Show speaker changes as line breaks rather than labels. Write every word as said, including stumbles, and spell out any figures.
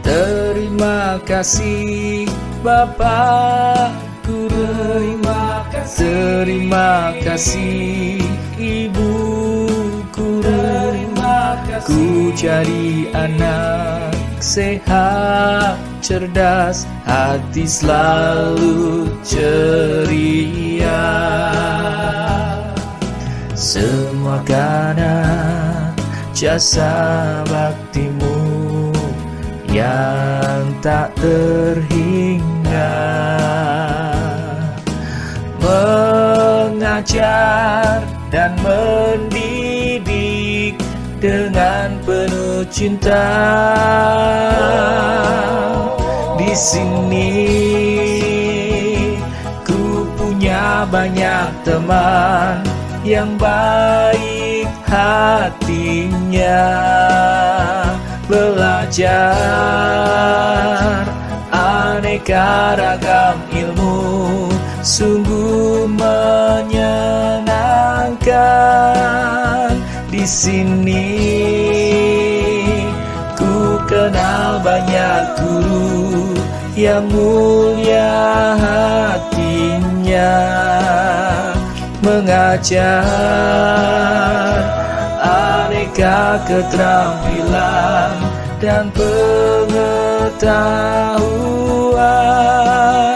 Terima kasih Bapak Guru,
Terima kasih,
terima kasih Ibu Guru.
terima kasih.
Ku jadi anak sehat, cerdas, hati selalu ceria. Semua karena jasa baktimu yang tak terhingga, mengajar dan mendidik dengan penuh cinta. Di sini ku punya banyak teman yang baik hatinya. Belajar aneka ragam ilmu sungguh menyenangkan. Di sini ku kenal banyak guru yang mulia hatinya, mengajar aneka keterampilan dan pengetahuan.